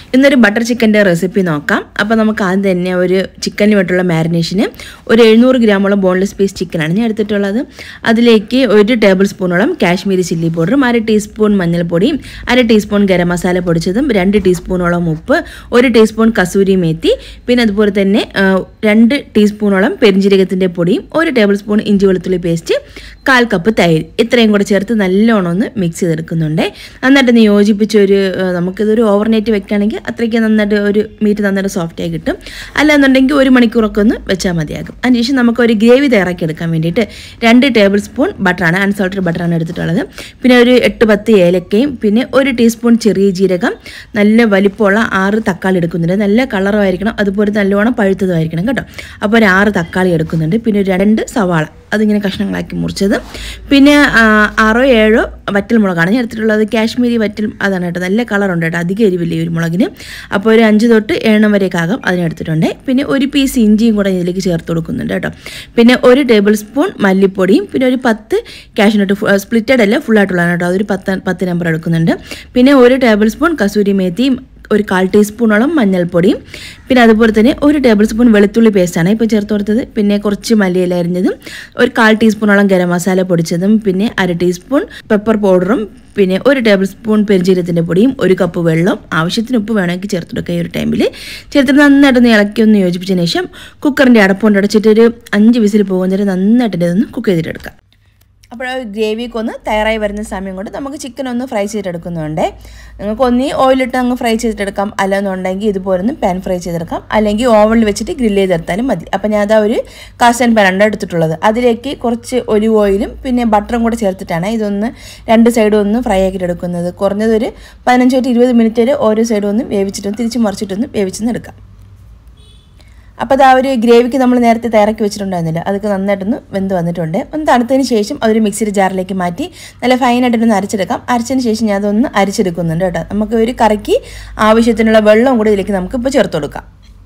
ഇന്നൊരു ബട്ടർ ചിക്കൻ്റെ റെസിപ്പി നോക്കാം. അപ്പോൾ നമുക്ക് ആദ്യം തന്നെ ഒരു ചിക്കന് വേണ്ടിയുള്ള മാരിനേഷന് ഒരു 700 ഗ്രാമോളം ബോൺലെസ് പീസ് ചിക്കനാണ് ഞാൻ എടുത്തിട്ടുള്ളത്. അതിലേക്ക് 1 ടേബിൾ സ്പൂണോളം കാശ്മീരി ചില്ലി പൗഡറും 1/2 ടീസ്പൂൺ മഞ്ഞൾപ്പൊടിയും 1/2 ടീസ്പൂൺ ഗരം മസാല പൊടിച്ചതും 2 ടീസ്പൂണോളം ഉപ്പ് 1 ടീസ്പൂൺ കസൂരി മേത്തി പിന്നെ അതുപോലെ തന്നെ 2 ടീസ്പൂണോളം പെരിഞ്ജീരകത്തിൻ്റെ പൊടിയും 1 ടേബിൾ സ്പൂൺ ഇഞ്ചി വെളുത്തുള്ളി പേസ്റ്റ് 1/4 കപ്പ് തൈര് ഇത്രയും കൂടെ ചേർത്ത് നല്ലോണം ഒന്ന് മിക്സ് ചെയ്തെടുക്കുന്നുണ്ട്. നന്നായിട്ട് യോജിപ്പിച്ചൊരു നമുക്കിതൊരു ഓവർനൈറ്റ് വെക്കുകയാണെങ്കിൽ അത്രയ്ക്ക് നന്നായിട്ട് ഒരു മീറ്റ് നന്നായിട്ട് സോഫ്റ്റായി കിട്ടും. അല്ലാന്നുണ്ടെങ്കിൽ 1 മണിക്കൂറൊക്കെ ഒന്ന് വെച്ചാൽ മതിയാകും. അതിനുശേഷം നമുക്കൊരു ഗ്രേവി തയ്യാറാക്കി എടുക്കാൻ വേണ്ടിയിട്ട് 2 ടേബിൾ സ്പൂൺ ബട്ടറാണ്, അൺസോൾട്ടഡ് ബട്ടറാണ് എടുത്തിട്ടുള്ളത്. പിന്നെ ഒരു 8-10 ഏലക്കയും പിന്നെ 1 ടീസ്പൂൺ ചെറിയ ജീരകം, നല്ല വലിപ്പമുള്ള 6 തക്കാളി എടുക്കുന്നുണ്ട്. നല്ല കളറുമായിരിക്കണം, അതുപോലെ നല്ലോണം പഴുത്തതുമായിരിക്കണം കേട്ടോ. അപ്പോൾ ഒരു 6 തക്കാളി എടുക്കുന്നുണ്ട്. പിന്നെ 2 സവാള അതിങ്ങനെ കഷ്ണങ്ങളാക്കി മുറിച്ചത്, പിന്നെ 6-7 വറ്റൽ മുളകാണ് ഞാൻ എടുത്തിട്ടുള്ളത്. കാശ്മീരി വറ്റൽ അതാണ് കേട്ടോ, നല്ല കളറുണ്ട് കേട്ടോ, അധികം എരിവില്ല ഒരു മുളകിന്. അപ്പോൾ ഒരു 5 തൊട്ട് 7 വരെയൊക്കെ അതിനെടുത്തിട്ടുണ്ട്. പിന്നെ ഒരു പീസ് ഇഞ്ചിയും കൂടെ ഇതിലേക്ക് ചേർത്ത് കൊടുക്കുന്നുണ്ട് കേട്ടോ. പിന്നെ 1 ടേബിൾ സ്പൂൺ മല്ലിപ്പൊടിയും പിന്നെ ഒരു 10 കാഷ്നട്ട് സ്പ്ലിറ്റഡ് അല്ല ഫുള്ളായിട്ടുള്ളതാണ് കേട്ടോ, അതൊരു 10 നമ്പർ എടുക്കുന്നുണ്ട്. പിന്നെ 1 ടേബിൾ സ്പൂൺ കസൂരി മേത്തിയും ഒരു 1/4 ടീസ്പൂണോളം മഞ്ഞൾപ്പൊടിയും പിന്നെ അതുപോലെ തന്നെ 1 ടേബിൾ സ്പൂൺ വെളുത്തുള്ളി പേസ്റ്റാണ് ഇപ്പോൾ ചേർത്ത് കൊടുത്തത്. പിന്നെ കുറച്ച് മല്ലിയില അരിഞ്ഞതും ഒരു 1/4 ടീസ്പൂണോളം ഗരം മസാല പൊടിച്ചതും പിന്നെ 1/2 ടീസ്പൂൺ പെപ്പർ പൗഡറും പിന്നെ 1 ടേബിൾ സ്പൂൺ പെരിഞ്ജീരകത്തിൻ്റെ പൊടിയും 1 കപ്പ് വെള്ളം, ആവശ്യത്തിന് ഉപ്പ് വേണമെങ്കിൽ ചേർത്തെടുക്കുക. ഈ ഒരു ടൈമിൽ ചേർത്തിട്ട് നന്നായിട്ടൊന്ന് ഇളക്കി ഒന്ന് യോജിപ്പിച്ചതിന് ശേഷം കുക്കറിൻ്റെ അടപ്പുകൊണ്ട് അടച്ചിട്ട് ഒരു 5 വിസിൽ പോകുന്നവരെ നന്നായിട്ട് ഇതൊന്ന് കുക്ക് ചെയ്തിട്ടെടുക്കാം. അപ്പോൾ ഗ്രേവിക്ക് ഒന്ന് തയ്യാറായി വരുന്ന സമയം കൊണ്ട് നമുക്ക് ചിക്കൻ ഒന്ന് ഫ്രൈ ചെയ്തെടുക്കുന്നുണ്ട്. നിങ്ങൾക്ക് ഒന്നീ ഓയിലിട്ട് അങ്ങ് ഫ്രൈ ചെയ്തിട്ടെടുക്കാം, അല്ലെന്നുണ്ടെങ്കിൽ ഇതുപോലൊന്നും പാൻ ഫ്രൈ ചെയ്തെടുക്കാം, അല്ലെങ്കിൽ ഓവനിൽ വെച്ചിട്ട് ഗ്രില്ല് ചെയ്തെടുത്താലും മതി. അപ്പോൾ ഞാൻ അതാ ഒരു കാസ്റ്റ് പാനാണ് എടുത്തിട്ടുള്ളത്. അതിലേക്ക് കുറച്ച് ഒലിവ് ഓയിലും പിന്നെ ബട്ടറും കൂടെ ചേർത്തിട്ടാണ് ഇതൊന്ന് 2 സൈഡും ഒന്ന് ഫ്രൈ ആക്കിയിട്ട് എടുക്കുന്നത്. കുറഞ്ഞതൊരു 15-20 മിനിറ്റ് വരെ ഓരോ സൈഡും ഒന്ന് വേവിച്ചിട്ടൊന്ന് തിരിച്ച് മറിച്ചിട്ടൊന്ന് വേവിച്ചൊന്ന് എടുക്കാം. അപ്പോൾ അത് ആ ഒരു ഗ്രേവിക്ക് നമ്മൾ നേരത്തെ തയ്യാറാക്കി വെച്ചിട്ടുണ്ടായിരുന്നില്ല, അതൊക്കെ നന്നായിട്ടൊന്ന് വെന്ത് വന്നിട്ടുണ്ട്. ഒന്ന് തണുത്തതിന് ശേഷം അതൊരു മിക്സിയുടെ ജാറിലേക്ക് മാറ്റി നല്ല ഫൈനായിട്ടൊന്ന് അരച്ചെടുക്കാം. അരച്ചതിന് ശേഷം ഞാൻ അതൊന്ന് അരിച്ചെടുക്കുന്നുണ്ട് കേട്ടോ. നമുക്ക് ഒരു കറിക്ക് ആവശ്യത്തിനുള്ള വെള്ളം കൂടി ഇതിലേക്ക് നമുക്കിപ്പോൾ ചേർത്ത് കൊടുക്കാം.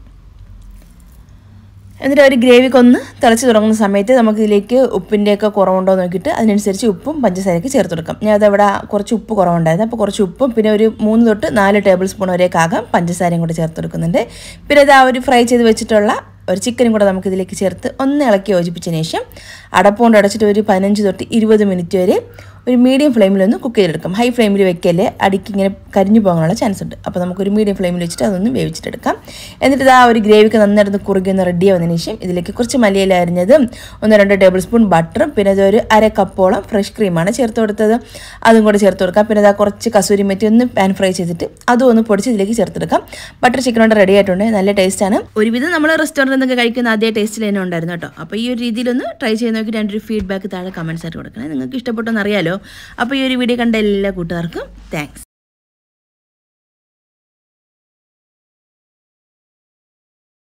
എന്നിട്ട് ഒരു ഗ്രേവിക്ക് ഒന്ന് തിളച്ച് തുടങ്ങുന്ന സമയത്ത് നമുക്കിതിലേക്ക് ഉപ്പിൻ്റെയൊക്കെ കുറവുണ്ടോ നോക്കിയിട്ട് അതിനനുസരിച്ച് ഉപ്പും പഞ്ചസാരയൊക്കെ ചേർത്ത് കൊടുക്കാം. ഞാൻ അതവിടെ കുറച്ച് ഉപ്പ് കുറവുണ്ടായിരുന്നു, അപ്പോൾ കുറച്ച് ഉപ്പും പിന്നെ ഒരു 3-4 ടേബിൾ സ്പൂൺ വരെയൊക്കെ പഞ്ചസാരയും കൂടെ ചേർത്ത് കൊടുക്കുന്നുണ്ട്. പിന്നെ അത് ആ ഒരു ഫ്രൈ ചെയ്ത് വെച്ചിട്ടുള്ള ഒരു ചിക്കനും കൂടെ നമുക്കിതിലേക്ക് ചേർത്ത് ഒന്ന് ഇളക്കി യോജിപ്പിച്ചതിന് ശേഷം അടപ്പുകൊണ്ട് അടച്ചിട്ട് ഒരു 15-20 മിനിറ്റ് വരെ ഒരു മീഡിയം ഫ്ലെയിമിലൊന്ന് കുക്ക് ചെയ്തെടുക്കാം. ഹൈ ഫ്ലെയിമിൽ വെക്കല്ലേ, അടിക്ക് ഇങ്ങനെ കരിഞ്ഞു പോകാനുള്ള ചാൻസ് ഉണ്ട്. അപ്പോൾ നമുക്കൊരു മീഡിയം ഫ്ലെയിമിൽ വെച്ചിട്ട് അതൊന്ന് വേവിച്ചിട്ടെടുക്കാം. എന്നിട്ട് ആ ഒരു ഗ്രേവിക്ക് നന്നായിട്ട് കുറുകി ഒന്ന് റെഡി ആവുന്നതിന് ശേഷം ഇതിലേക്ക് കുറച്ച് മല്ലിയില അരിഞ്ഞതും 1-2 ടേബിൾ സ്പൂൺ ബട്ടറും പിന്നെ അതൊരു 1/2 കപ്പോളം ഫ്രഷ് ക്രീമാണ് ചേർത്ത് കൊടുത്തത്, അതും കൂടെ ചേർത്ത് കൊടുക്കാം. പിന്നെ അതാ കുറച്ച് കസൂരി മെത്തി ഒന്ന് പാൻ ഫ്രൈ ചെയ്തിട്ട് അതും ഒന്ന് പൊടിച്ച് ഇതിലേക്ക് ചേർത്തെടുക്കാം. ബട്ടർ ചിക്കൻ കൊണ്ട് റെഡി ആയിട്ടുണ്ട്, നല്ല ടേസ്റ്റാണ്. ഒരുവിധം നമ്മൾ റെസ്റ്റോറൻറ്റിൽ നിന്നൊക്കെ കഴിക്കുന്ന അതേ ടേസ്റ്റിൽ തന്നെ ഉണ്ടായിരുന്നു കേട്ടോ. അപ്പോൾ ഈ ഒരു രീതിയിലൊന്ന് ട്രൈ ചെയ്ത് നോക്കിയിട്ട് എൻ്റെ ഒരു ഫീഡ്ബാക്ക് താഴെ കമൻസ് ആയിട്ട് കൊടുക്കണം. നിങ്ങൾക്ക് ഇഷ്ടപ്പെട്ടെന്ന് അറിയാലോ. അപ്പോൾ ഈ ഒരു വീഡിയോ കണ്ട എല്ലാ കൂട്ടുകാർക്കും താങ്ക്സ്.